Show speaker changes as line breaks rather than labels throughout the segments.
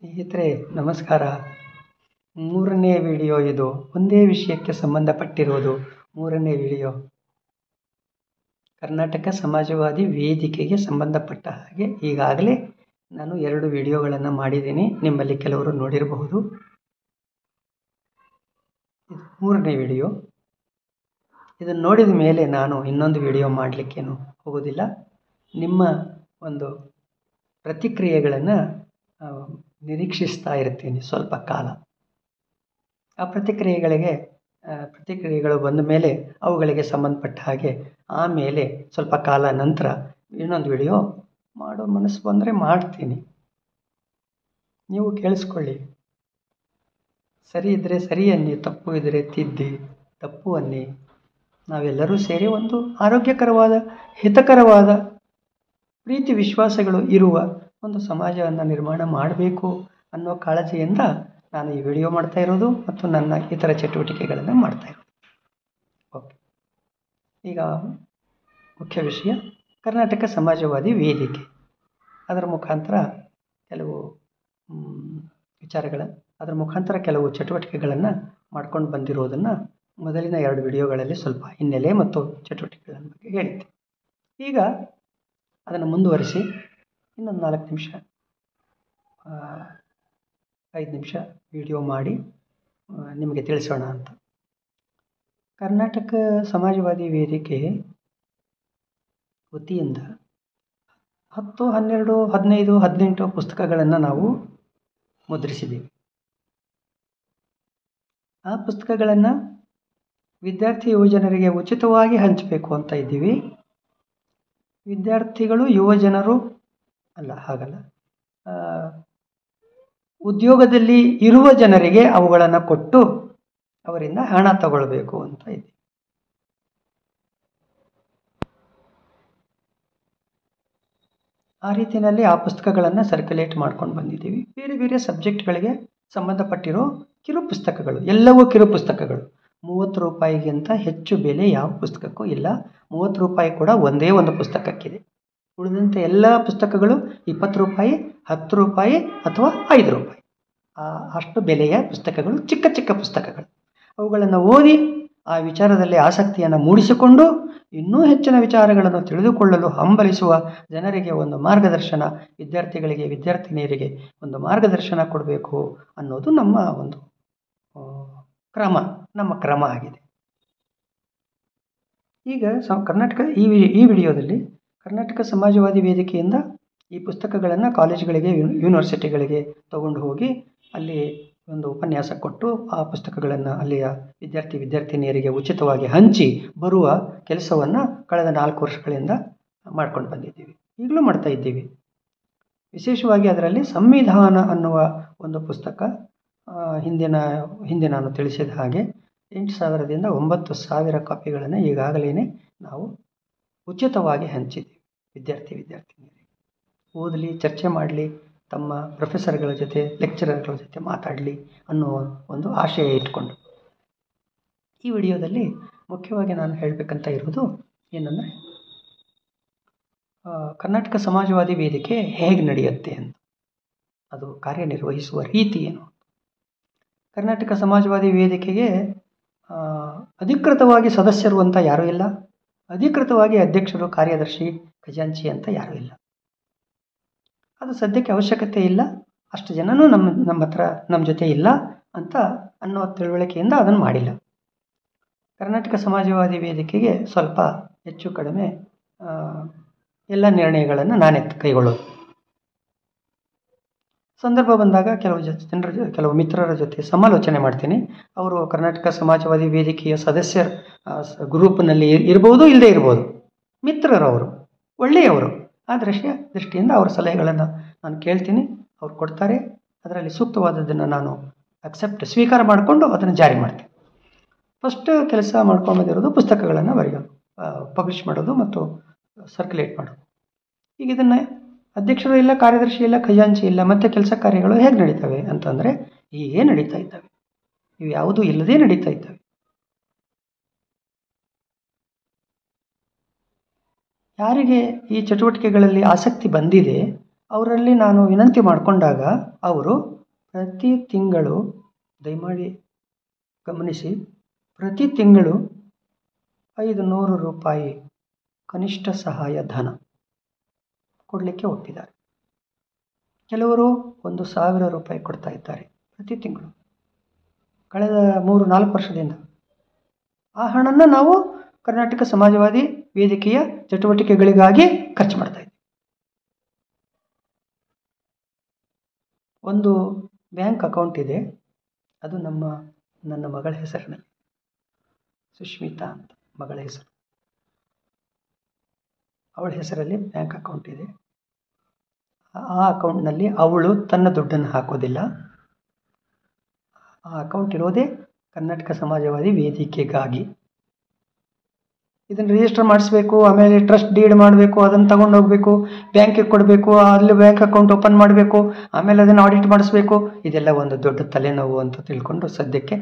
ಸ್ನೇಹಿತರೆ ನಮಸ್ಕಾರ. ಮೂರನೇ ವಿಡಿಯೋ ಇದು. ಒಂದೇ ವಿಷಯಕ್ಕೆ ಸಂಬಂಧಪಟ್ಟಿರುವುದು ಮೂರನೇ ವಿಡಿಯೋ. ಕರ್ನಾಟಕ ಸಮಾಜವಾದಿ ವೇದಿಕೆಗೆ ಸಂಬಂಧಪಟ್ಟ ಹಾಗೆ ಈಗಾಗಲೇ ನಾನು 2 ವಿಡಿಯೋಗಳನ್ನು ಮಾಡಿದ್ದೀನಿ. ನಿಮ್ಮಲ್ಲಿ ಕೆಲವರು ನೋಡಿರಬಹುದು. ಇದು ಮೂರನೇ ವಿಡಿಯೋ. ಇದನ್ನು ನೋಡಿದ ಮೇಲೆ ನಾನು ಇನ್ನೊಂದು ವಿಡಿಯೋ ಮಾಡಲಿಕ್ಕೇನು ಹೋಗೋದಿಲ್ಲ. ನಿಮ್ಮ ಒಂದು ಪ್ರತಿಕ್ರಿಯೆಗಳನ್ನು ನಿರೀಕ್ಷಿಸ್ತಾ ಇರ್ತೀನಿ ಸ್ವಲ್ಪ ಕಾಲ. ಆ ಪ್ರತಿಕ್ರಿಯೆಗಳು ಬಂದ ಮೇಲೆ ಅವುಗಳಿಗೆ ಸಂಬಂಧಪಟ್ಟ ಹಾಗೆ ಆಮೇಲೆ ಸ್ವಲ್ಪ ಕಾಲ ನಂತರ ಇನ್ನೊಂದು ವಿಡಿಯೋ ಮಾಡೋ ಮನಸ್ಸು ಬಂದರೆ ಮಾಡ್ತೀನಿ. ನೀವು ಕೇಳಿಸ್ಕೊಳ್ಳಿ. ಸರಿ ಇದ್ದರೆ ಸರಿ ಅನ್ನಿ, ತಪ್ಪು ಇದ್ದರೆ ತಿದ್ದಿ, ತಪ್ಪು ಅನ್ನಿ. ನಾವೆಲ್ಲರೂ ಸೇರಿ ಒಂದು ಆರೋಗ್ಯಕರವಾದ, ಹಿತಕರವಾದ, ಪ್ರೀತಿ ವಿಶ್ವಾಸಗಳು ಇರುವ ಒಂದು ಸಮಾಜವನ್ನು ನಿರ್ಮಾಣ ಮಾಡಬೇಕು ಅನ್ನೋ ಕಾಳಜಿಯಿಂದ ನಾನು ಈ ವಿಡಿಯೋ ಮಾಡ್ತಾ ಇರೋದು ಮತ್ತು ನನ್ನ ಇತರ ಚಟುವಟಿಕೆಗಳನ್ನು ಮಾಡ್ತಾ ಇರೋದು. ಓಕೆ, ಈಗ ಮುಖ್ಯ ವಿಷಯ ಕರ್ನಾಟಕ ಸಮಾಜವಾದಿ ವೇದಿಕೆ. ಅದರ ಮುಖಾಂತರ ಕೆಲವು ಅದರ ಮುಖಾಂತರ ಕೆಲವು ಚಟುವಟಿಕೆಗಳನ್ನು ಮಾಡ್ಕೊಂಡು ಬಂದಿರೋದನ್ನು ಮೊದಲಿನ 2 ವಿಡಿಯೋಗಳಲ್ಲಿ ಸ್ವಲ್ಪ ಹಿನ್ನೆಲೆ ಮತ್ತು ಚಟುವಟಿಕೆಗಳ ಬಗ್ಗೆ ಹೇಳಿದ್ದೆ. ಈಗ ಅದನ್ನು ಮುಂದುವರಿಸಿ ಇನ್ನೊಂದು 4 ನಿಮಿಷ 5 ನಿಮಿಷ ವಿಡಿಯೋ ಮಾಡಿ ನಿಮಗೆ ತಿಳಿಸೋಣ ಅಂತ. ಕರ್ನಾಟಕ ಸಮಾಜವಾದಿ ವೇದಿಕೆ ವತಿಯಿಂದ 10, 12, 15, 18 ಪುಸ್ತಕಗಳನ್ನು ನಾವು ಮುದ್ರಿಸಿದ್ದೀವಿ. ಆ ಪುಸ್ತಕಗಳನ್ನು ವಿದ್ಯಾರ್ಥಿ ಯುವಜನರಿಗೆ ಉಚಿತವಾಗಿ ಹಂಚಬೇಕು ಅಂತ ಇದ್ದೀವಿ. ವಿದ್ಯಾರ್ಥಿಗಳು ಯುವಜನರು ಹಾಗಲ್ಲ, ಉದ್ಯೋಗದಲ್ಲಿ ಇರುವ ಜನರಿಗೆ ಅವುಗಳನ್ನು ಕೊಟ್ಟು ಅವರಿಂದ ಹಣ ತಗೊಳ್ಬೇಕು ಅಂತ ಇದ್ದೀವಿ. ಆ ರೀತಿಯಲ್ಲಿ ಆ ಪುಸ್ತಕಗಳನ್ನು ಸರ್ಕ್ಯುಲೇಟ್ ಮಾಡ್ಕೊಂಡು ಬಂದಿದ್ದೀವಿ. ಬೇರೆ ಬೇರೆ ಸಬ್ಜೆಕ್ಟ್ಗಳಿಗೆ ಸಂಬಂಧಪಟ್ಟಿರೋ ಕಿರು ಪುಸ್ತಕಗಳು, ಎಲ್ಲವೂ ಕಿರು ಪುಸ್ತಕಗಳು. 30 ರೂಪಾಯಿಗಿಂತ ಹೆಚ್ಚು ಬೆಲೆ ಯಾವ ಪುಸ್ತಕಕ್ಕೂ ಇಲ್ಲ. 30 ರೂಪಾಯಿ ಕೂಡ ಒಂದೇ ಒಂದು ಪುಸ್ತಕಕ್ಕಿದೆ. ಉಳಿದಂತೆ ಎಲ್ಲ ಪುಸ್ತಕಗಳು 20 ರೂಪಾಯಿ, 10 ರೂಪಾಯಿ ಅಥವಾ 5 ರೂಪಾಯಿ ಅಷ್ಟು ಬೆಲೆಯ ಪುಸ್ತಕಗಳು, ಚಿಕ್ಕ ಚಿಕ್ಕ ಪುಸ್ತಕಗಳು. ಅವುಗಳನ್ನು ಓದಿ ಆ ವಿಚಾರದಲ್ಲಿ ಆಸಕ್ತಿಯನ್ನು ಮೂಡಿಸಿಕೊಂಡು ಇನ್ನೂ ಹೆಚ್ಚಿನ ವಿಚಾರಗಳನ್ನು ತಿಳಿದುಕೊಳ್ಳಲು ಹಂಬಲಿಸುವ ಜನರಿಗೆ ಒಂದು ಮಾರ್ಗದರ್ಶನ, ವಿದ್ಯಾರ್ಥಿಗಳಿಗೆ, ವಿದ್ಯಾರ್ಥಿನಿಯರಿಗೆ ಒಂದು ಮಾರ್ಗದರ್ಶನ ಕೊಡಬೇಕು ಅನ್ನೋದು ನಮ್ಮ ಒಂದು ಕ್ರಮ ಆಗಿದೆ. ಈಗ ಈ ವಿಡಿಯೋದಲ್ಲಿ ಕರ್ನಾಟಕ ಸಮಾಜವಾದಿ ವೇದಿಕೆಯಿಂದ ಈ ಪುಸ್ತಕಗಳನ್ನು ಕಾಲೇಜುಗಳಿಗೆ, ಯೂನಿವರ್ಸಿಟಿಗಳಿಗೆ ತಗೊಂಡು ಹೋಗಿ ಅಲ್ಲಿ ಒಂದು ಉಪನ್ಯಾಸ ಕೊಟ್ಟು ಆ ಪುಸ್ತಕಗಳನ್ನು ಅಲ್ಲಿಯ ವಿದ್ಯಾರ್ಥಿನಿಯರಿಗೆ ಉಚಿತವಾಗಿ ಹಂಚಿ ಬರುವ ಕೆಲಸವನ್ನು ಕಳೆದ 4 ವರ್ಷಗಳಿಂದ ಮಾಡ್ಕೊಂಡು ಬಂದಿದ್ದೀವಿ. ಈಗಲೂ ಮಾಡ್ತಾ ಇದ್ದೀವಿ. ವಿಶೇಷವಾಗಿ ಅದರಲ್ಲಿ ಸಂವಿಧಾನ ಅನ್ನುವ ಒಂದು ಪುಸ್ತಕ ಹಿಂದೆ ನಾನು ತಿಳಿಸಿದ ಹಾಗೆ 8,000ದಿಂದ 9,000 ಕಾಪಿಗಳನ್ನು ಈಗಾಗಲೇ ನಾವು ಉಚಿತವಾಗಿ ಹಂಚಿದ್ದೀವಿ. ವಿದ್ಯಾರ್ಥಿನಿಯರಿಗೆ ಓದಲಿ, ಚರ್ಚೆ ಮಾಡಲಿ, ತಮ್ಮ ಪ್ರೊಫೆಸರ್ಗಳ ಜೊತೆ, ಲೆಕ್ಚರರ್ಗಳ ಜೊತೆ ಮಾತಾಡಲಿ ಅನ್ನುವ ಒಂದು ಆಶಯ ಇಟ್ಕೊಂಡು. ಈ ವಿಡಿಯೋದಲ್ಲಿ ಮುಖ್ಯವಾಗಿ ನಾನು ಹೇಳಬೇಕಂತ ಇರೋದು ಏನಂದರೆ, ಕರ್ನಾಟಕ ಸಮಾಜವಾದಿ ವೇದಿಕೆ ಹೇಗೆ ನಡೆಯುತ್ತೆ ಅಂತ, ಅದು ಕಾರ್ಯನಿರ್ವಹಿಸುವ ರೀತಿ ಏನು. ಕರ್ನಾಟಕ ಸಮಾಜವಾದಿ ವೇದಿಕೆಗೆ ಅಧಿಕೃತವಾಗಿ ಸದಸ್ಯರು ಅಂತ ಯಾರೂ ಇಲ್ಲ. ಅಧಿಕೃತವಾಗಿ ಅಧ್ಯಕ್ಷರು, ಕಾರ್ಯದರ್ಶಿ, ಖಜಾಂಚಿ ಅಂತ ಯಾರೂ ಇಲ್ಲ. ಅದು ಸದ್ಯಕ್ಕೆ ಅವಶ್ಯಕತೆ ಇಲ್ಲ. ಅಷ್ಟು ಜನನೂ ನಮ್ಮ ಜೊತೆ ಇಲ್ಲ ಅಂತ ಅನ್ನೋ ತಿಳುವಳಿಕೆಯಿಂದ ಅದನ್ನು ಮಾಡಿಲ್ಲ. ಕರ್ನಾಟಕ ಸಮಾಜವಾದಿ ವೇದಿಕೆಗೆ ಸ್ವಲ್ಪ ಹೆಚ್ಚು ಕಡಿಮೆ ಎಲ್ಲ ನಿರ್ಣಯಗಳನ್ನು ನಾನೇ ಕೈಗೊಳ್ಳೋದು. ಸಂದರ್ಭ ಬಂದಾಗ ಕೆಲವು ಮಿತ್ರರ ಜೊತೆ ಸಮಾಲೋಚನೆ ಮಾಡ್ತೀನಿ. ಅವರು ಕರ್ನಾಟಕ ಸಮಾಜವಾದಿ ವೇದಿಕೆಯ ಸದಸ್ಯರ ಗ್ರೂಪ್ನಲ್ಲಿ ಇರ್ಬೋದು, ಇಲ್ಲದೆ ಇರ್ಬೋದು. ಮಿತ್ರರವರು, ಒಳ್ಳೆಯವರು. ಆ ದೃಷ್ಟಿಯಿಂದ ಅವರ ಸಲಹೆಗಳನ್ನು ನಾನು ಕೇಳ್ತೀನಿ, ಅವ್ರು ಕೊಡ್ತಾರೆ. ಅದರಲ್ಲಿ ಸೂಕ್ತವಾದದ್ದನ್ನು ನಾನು ಸ್ವೀಕಾರ ಮಾಡಿಕೊಂಡು ಅದನ್ನು ಜಾರಿ ಮಾಡ್ತೀನಿ. ಫಸ್ಟ್ ಕೆಲಸ ಮಾಡ್ಕೊಂಬಂದಿರೋದು ಪುಸ್ತಕಗಳನ್ನು ಪಬ್ಲಿಷ್ ಮಾಡೋದು ಮತ್ತು ಸರ್ಕ್ಯುಲೇಟ್ ಮಾಡೋದು. ಈಗ ಇದನ್ನು ಅಧ್ಯಕ್ಷರು ಇಲ್ಲ, ಕಾರ್ಯದರ್ಶಿ ಇಲ್ಲ, ಖಜಾಂಚಿ ಇಲ್ಲ, ಮತ್ತು ಕೆಲಸ ಕಾರ್ಯಗಳು ಹೇಗೆ ನಡೀತವೆ ಅಂತಂದರೆ ಹೀಗೆ ನಡೀತಾ ಇದ್ದಾವೆ. ಇವು ಯಾವುದೂ ಇಲ್ಲದೇ ನಡೀತಾ ಇದ್ದಾವೆ. ಯಾರಿಗೆ ಈ ಚಟುವಟಿಕೆಗಳಲ್ಲಿ ಆಸಕ್ತಿ ಬಂದಿದೆ ಅವರಲ್ಲಿ ನಾನು ವಿನಂತಿ ಮಾಡಿಕೊಂಡಾಗ ಅವರು ಪ್ರತಿ ತಿಂಗಳು, ದಯಮಾಡಿ ಗಮನಿಸಿ, ಪ್ರತಿ ತಿಂಗಳು 500 ರೂಪಾಯಿ ಕನಿಷ್ಠ ಸಹಾಯ ಧನ ಕೊಡಲಿಕ್ಕೆ ಒಪ್ಪಿದ್ದಾರೆ. ಕೆಲವರು 1,000 ರೂಪಾಯಿ ಕೊಡ್ತಾ ಇದ್ದಾರೆ ಪ್ರತಿ ತಿಂಗಳು, ಕಳೆದ 3-4 ವರ್ಷದಿಂದ. ಆ ಹಣನ ನಾವು ಕರ್ನಾಟಕ ಸಮಾಜವಾದಿ ವೇದಿಕೆಯ ಚಟುವಟಿಕೆಗಳಿಗಾಗಿ ಖರ್ಚು ಮಾಡ್ತಾ ಇದ್ದೀವಿ. ಒಂದು ಬ್ಯಾಂಕ್ ಅಕೌಂಟ್ ಇದೆ, ಅದು ನನ್ನ ಮಗಳ ಹೆಸರಿನಲ್ಲಿ, ಸುಷ್ಮಿತಾ ಅಂತ ಮಗಳ ಹೆಸರು. ಅವಳ ಹೆಸರಲ್ಲಿ ಬ್ಯಾಂಕ್ ಅಕೌಂಟ್ ಇದೆ. ಆ ಅಕೌಂಟ್ನಲ್ಲಿ ಅವಳು ತನ್ನ ದುಡ್ಡನ್ನು ಹಾಕೋದಿಲ್ಲ. ಆ ಅಕೌಂಟ್ ಇರೋದೇ ಕರ್ನಾಟಕ ಸಮಾಜವಾದಿ ವೇದಿಕೆಗಾಗಿ. ಇದನ್ನು ರಿಜಿಸ್ಟರ್ ಮಾಡಿಸ್ಬೇಕು, ಆಮೇಲೆ ಟ್ರಸ್ಟ್ ಡೀಡ್ ಮಾಡಬೇಕು, ಅದನ್ನು ತಗೊಂಡು ಹೋಗಬೇಕು, ಬ್ಯಾಂಕಿಗೆ ಕೊಡಬೇಕು, ಅಲ್ಲಿ ಬ್ಯಾಂಕ್ ಅಕೌಂಟ್ ಓಪನ್ ಮಾಡಬೇಕು, ಆಮೇಲೆ ಅದನ್ನು ಆಡಿಟ್ ಮಾಡಿಸ್ಬೇಕು. ಇದೆಲ್ಲ ಒಂದು ದೊಡ್ಡ ತಲೆನೋವು ಅಂತ ತಿಳ್ಕೊಂಡು ಸದ್ಯಕ್ಕೆ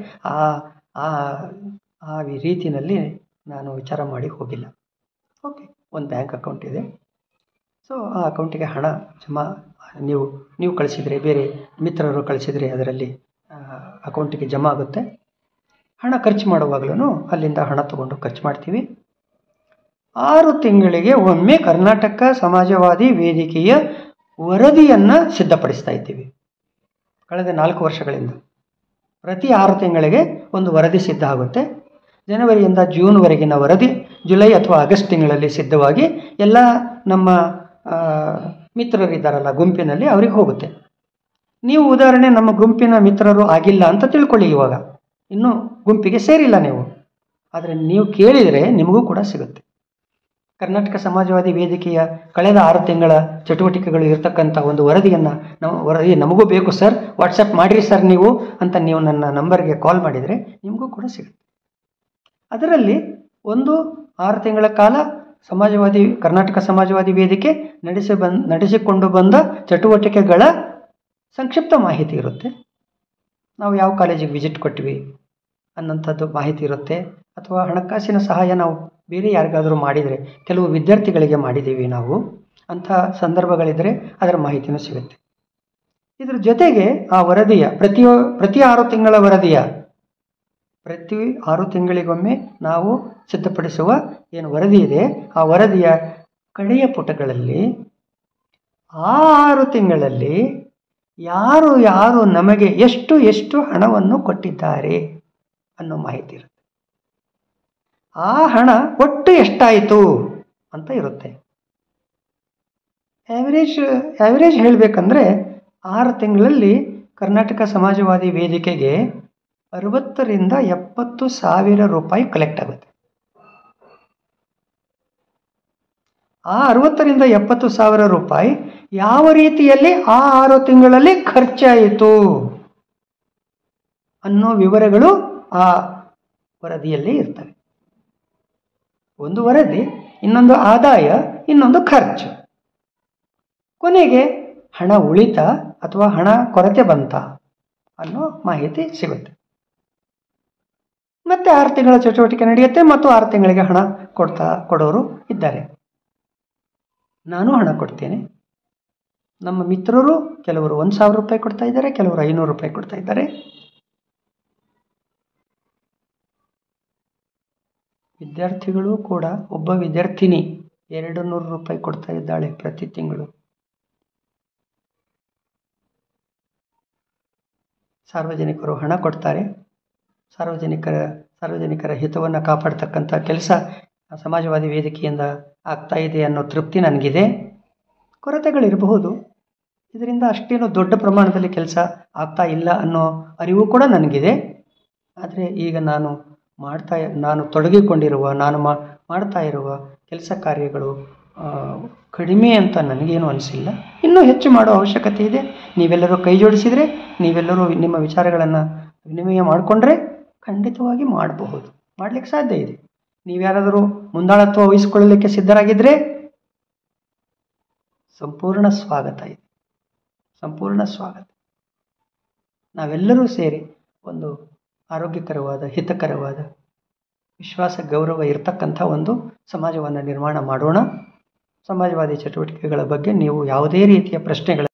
ಆ ರೀತಿಯಲ್ಲಿ ನಾನು ವಿಚಾರ ಮಾಡಿ ಹೋಗಿಲ್ಲ. ಓಕೆ, ಒಂದು ಬ್ಯಾಂಕ್ ಅಕೌಂಟ್ ಇದೆ. ಸೊ ಆ ಅಕೌಂಟಿಗೆ ಹಣ ಜಮಾ ನೀವು ಕಳಿಸಿದರೆ, ಬೇರೆ ಮಿತ್ರರು ಕಳಿಸಿದರೆ ಅದರಲ್ಲಿ ಅಕೌಂಟಿಗೆ ಜಮಾ ಆಗುತ್ತೆ. ಹಣ ಖರ್ಚು ಮಾಡುವಾಗಲೂ ಅಲ್ಲಿಂದ ಹಣ ತಗೊಂಡು ಖರ್ಚು ಮಾಡ್ತೀವಿ. 6 ತಿಂಗಳಿಗೆ ಒಮ್ಮೆ ಕರ್ನಾಟಕ ಸಮಾಜವಾದಿ ವೇದಿಕೆಯ ವರದಿಯನ್ನು ಸಿದ್ಧಪಡಿಸ್ತಾ ಇದ್ದೀವಿ. ಕಳೆದ 4 ವರ್ಷಗಳಿಂದ ಪ್ರತಿ 6 ತಿಂಗಳಿಗೆ ಒಂದು ವರದಿ ಸಿದ್ಧ ಆಗುತ್ತೆ. ಜನವರಿಯಿಂದ ಜೂನ್ವರೆಗಿನ ವರದಿ ಜುಲೈ ಅಥವಾ ಆಗಸ್ಟ್ ತಿಂಗಳಲ್ಲಿ ಸಿದ್ಧವಾಗಿ ಎಲ್ಲ ನಮ್ಮ ಮಿತ್ರರಿದ್ದಾರಲ್ಲ ಗುಂಪಿನಲ್ಲಿ ಅವರಿಗೆ ಹೋಗುತ್ತೆ. ನೀವು ಉದಾಹರಣೆ ನಮ್ಮ ಗುಂಪಿನ ಮಿತ್ರರು ಆಗಿಲ್ಲ ಅಂತ ತಿಳ್ಕೊಳ್ಳಿ. ಇವಾಗ ಇನ್ನೂ ಗುಂಪಿಗೆ ಸೇರಿಲ್ಲ ನೀವು, ಆದರೆ ನೀವು ಕೇಳಿದರೆ ನಿಮಗೂ ಕೂಡ ಸಿಗುತ್ತೆ. ಕರ್ನಾಟಕ ಸಮಾಜವಾದಿ ವೇದಿಕೆಯ ಕಳೆದ 6 ತಿಂಗಳ ಚಟುವಟಿಕೆಗಳು ಇರತಕ್ಕಂಥ ಒಂದು ವರದಿ ನಮಗೂ ಬೇಕು ಸರ್, ವಾಟ್ಸಪ್ ಮಾಡಿರಿ ಸರ್ ನೀವು ಅಂತ ನೀವು ನನ್ನ ನಂಬರ್ಗೆ ಕಾಲ್ ಮಾಡಿದರೆ ನಿಮಗೂ ಕೂಡ ಸಿಗುತ್ತೆ. ಅದರಲ್ಲಿ ಒಂದು 6 ತಿಂಗಳ ಕಾಲ ಕರ್ನಾಟಕ ಸಮಾಜವಾದಿ ವೇದಿಕೆ ನಡೆಸಿಕೊಂಡು ಬಂದ ಚಟುವಟಿಕೆಗಳ ಸಂಕ್ಷಿಪ್ತ ಮಾಹಿತಿ ಇರುತ್ತೆ. ನಾವು ಯಾವ ಕಾಲೇಜಿಗೆ ವಿಸಿಟ್ ಕೊಟ್ವಿ ಅನ್ನೋಂಥದ್ದು ಮಾಹಿತಿ ಇರುತ್ತೆ. ಅಥವಾ ಹಣಕಾಸಿನ ಸಹಾಯ ನಾವು ಬೇರೆ ಯಾರಿಗಾದರೂ ಮಾಡಿದರೆ, ಕೆಲವು ವಿದ್ಯಾರ್ಥಿಗಳಿಗೆ ಮಾಡಿದ್ದೀವಿ ನಾವು, ಅಂಥ ಸಂದರ್ಭಗಳಿದ್ದರೆ ಅದರ ಮಾಹಿತಿನೂ ಸಿಗುತ್ತೆ. ಇದ್ರ ಜೊತೆಗೆ ಆ ವರದಿಯ ಪ್ರತಿ 6 ತಿಂಗಳ ವರದಿಯ ಪ್ರತಿ 6 ತಿಂಗಳಿಗೊಮ್ಮೆ ನಾವು ಸಿದ್ಧಪಡಿಸುವ ಏನು ವರದಿ ಇದೆ, ಆ ವರದಿಯ ಕಡೆಯ ಪುಟಗಳಲ್ಲಿ ಆ 6 ತಿಂಗಳಲ್ಲಿ ಯಾರು ನಮಗೆ ಎಷ್ಟು ಹಣವನ್ನು ಕೊಟ್ಟಿದ್ದಾರೆ ಅನ್ನೋ ಮಾಹಿತಿ ಇರುತ್ತೆ. ಆ ಹಣ ಒಟ್ಟು ಎಷ್ಟಾಯಿತು ಅಂತ ಇರುತ್ತೆ. ಆ್ಯಾವ್ರೇಜ್ ಹೇಳಬೇಕಂದ್ರೆ 6 ತಿಂಗಳಲ್ಲಿ ಕರ್ನಾಟಕ ಸಮಾಜವಾದಿ ವೇದಿಕೆಗೆ 60,000 to 70,000 ರೂಪಾಯಿ ಕಲೆಕ್ಟ್ ಆಗುತ್ತೆ. ಆ 60,000 to 70,000 ರೂಪಾಯಿ ಯಾವ ರೀತಿಯಲ್ಲಿ ಆ 6 ತಿಂಗಳಲ್ಲಿ ಖರ್ಚಾಯಿತು ಅನ್ನೋ ವಿವರಗಳು ಆ ವರದಿಯಲ್ಲಿ ಇರ್ತವೆ. ಒಂದು ವರದಿ, ಇನ್ನೊಂದು ಆದಾಯ, ಇನ್ನೊಂದು ಖರ್ಚು. ಕೊನೆಗೆ ಹಣ ಉಳಿತ ಅಥವಾ ಹಣ ಕೊರತೆ ಬಂತ ಅನ್ನೋ ಮಾಹಿತಿ ಸಿಗುತ್ತೆ. ಮತ್ತೆ 6 ತಿಂಗಳ ಚಟುವಟಿಕೆ ನಡೆಯುತ್ತೆ ಮತ್ತು 6 ತಿಂಗಳಿಗೆ ಹಣ ಕೊಡೋರು ಇದ್ದಾರೆ. ನಾನು ಹಣ ಕೊಡ್ತೇನೆ. ನಮ್ಮ ಮಿತ್ರರು ಕೆಲವರು 1,000 ರೂಪಾಯಿ ಕೊಡ್ತಾ ಇದ್ದಾರೆ, ಕೆಲವರು 500 ರೂಪಾಯಿ ಕೊಡ್ತಾ ಇದ್ದಾರೆ. ವಿದ್ಯಾರ್ಥಿಗಳು ಕೂಡ, ಒಬ್ಬ ವಿದ್ಯಾರ್ಥಿನಿ 200 ರೂಪಾಯಿ ಕೊಡ್ತಾ ಇದ್ದಾಳೆ ಪ್ರತಿ ತಿಂಗಳು. ಸಾರ್ವಜನಿಕರು ಹಣ ಕೊಡ್ತಾರೆ. ಸಾರ್ವಜನಿಕರ ಹಿತವನ್ನು ಕಾಪಾಡ್ತಕ್ಕಂಥ ಕೆಲಸ ಸಮಾಜವಾದಿ ವೇದಿಕೆಯಿಂದ ಆಗ್ತಾ ಇದೆ ಅನ್ನೋ ತೃಪ್ತಿ ನನಗಿದೆ. ಕೊರತೆಗಳಿರಬಹುದು, ಇದರಿಂದ ಅಷ್ಟೇನು ದೊಡ್ಡ ಪ್ರಮಾಣದಲ್ಲಿ ಕೆಲಸ ಆಗ್ತಾ ಇಲ್ಲ ಅನ್ನೋ ಅರಿವು ಕೂಡ ನನಗಿದೆ. ಆದರೆ ಈಗ ನಾನು ತೊಡಗಿಕೊಂಡಿರುವ, ನಾನು ಮಾಡ್ತಾ ಇರುವ ಕೆಲಸ ಕಾರ್ಯಗಳು ಕಡಿಮೆ ಅಂತ ನನಗೇನು ಅನಿಸಿಲ್ಲ. ಇನ್ನೂ ಹೆಚ್ಚು ಮಾಡೋ ಅವಶ್ಯಕತೆ ಇದೆ. ನೀವೆಲ್ಲರೂ ಕೈ ಜೋಡಿಸಿದರೆ, ನೀವೆಲ್ಲರೂ ನಿಮ್ಮ ವಿಚಾರಗಳನ್ನು ವಿನಿಮಯ ಮಾಡಿಕೊಂಡ್ರೆ ಖಂಡಿತವಾಗಿ ಮಾಡಲಿಕ್ಕೆ ಸಾಧ್ಯ ಇದೆ. ನೀವ್ಯಾರಾದರೂ ಮುಂದಾಳತ್ವ ವಹಿಸಿಕೊಳ್ಳಲಿಕ್ಕೆ ಸಿದ್ಧರಾಗಿದ್ದರೆ ಸಂಪೂರ್ಣ ಸ್ವಾಗತ ಇದೆ, ಸಂಪೂರ್ಣ ಸ್ವಾಗತ. ನಾವೆಲ್ಲರೂ ಸೇರಿ ಒಂದು ಆರೋಗ್ಯಕರವಾದ, ಹಿತಕರವಾದ, ವಿಶ್ವಾಸ ಗೌರವ ಇರತಕ್ಕಂಥ ಒಂದು ಸಮಾಜವನ್ನು ನಿರ್ಮಾಣ ಮಾಡೋಣ. ಸಮಾಜವಾದಿ ಚಟುವಟಿಕೆಗಳ ಬಗ್ಗೆ ನೀವು ಯಾವುದೇ ರೀತಿಯ ಪ್ರಶ್ನೆಗಳ